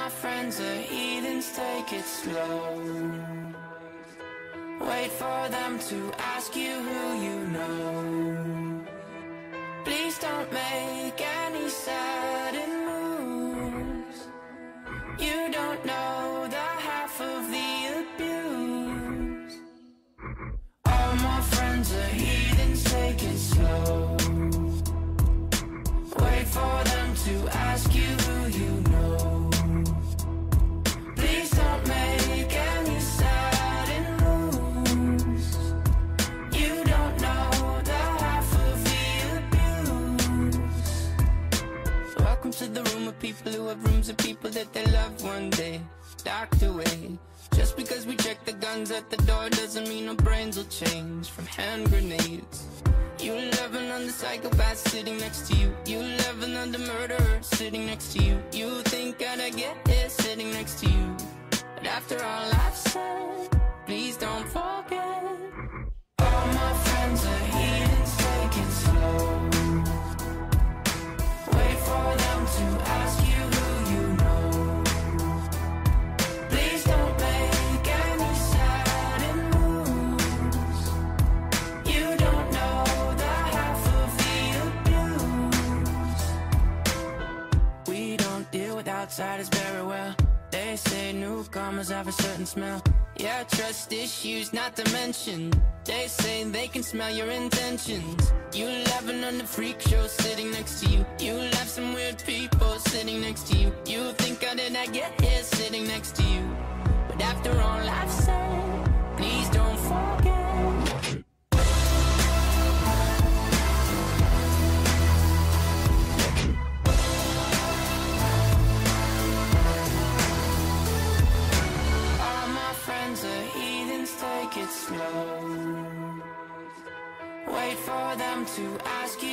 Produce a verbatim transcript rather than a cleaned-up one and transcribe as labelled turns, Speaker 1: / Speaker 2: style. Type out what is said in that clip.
Speaker 1: my friends are heathens, take it slow. Wait for them to ask you who you know. Please don't make any sudden moves. You don't know the half of the abuse. All my friends are heathens, take it slow. Wait for them to ask you who you know. Please don't make any sudden moves. You don't know the half of the abuse. Welcome to the room of people who have rooms of people that they loved one day docked away. Just because we check the guns at the door doesn't mean our brains will change from hand grenades. You loving on the psychopath sitting next to you. You loving on the murderer sitting next to you. You think I'd get here sitting next to you. But after all I've said, please don't forget. All my friends are heathens, take it slow. Wait for them to ask you who you know. Please don't make any sudden moves. You don't know the half of the abuse. We don't deal with outsiders very well. They say newcomers have a certain smell. Yeah, trust issues not to mention. They say they can smell your intentions. You laughing on the freak show sitting next to you. You laugh some weird people sitting next to you. You think I did not get here sitting next to you. But after all I've said, please don't forget. Take it slow. Wait for them to ask you